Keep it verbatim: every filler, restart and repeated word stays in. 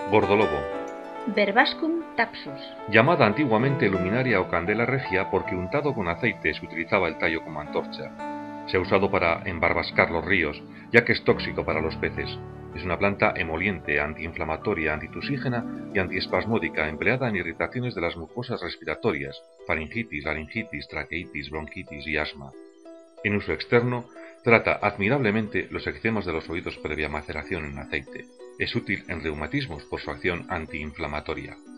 Gordolobo. Verbascum tapsus. Llamada antiguamente luminaria o candela regia porque untado con aceite se utilizaba el tallo como antorcha. Se ha usado para embarbascar los ríos, ya que es tóxico para los peces. Es una planta emoliente, antiinflamatoria, antitusígena y antiespasmódica, empleada en irritaciones de las mucosas respiratorias, faringitis, laringitis, traqueitis, bronquitis y asma. En uso externo, trata admirablemente los eczemas de los oídos previa maceración en aceite. Es útil en reumatismos por su acción antiinflamatoria.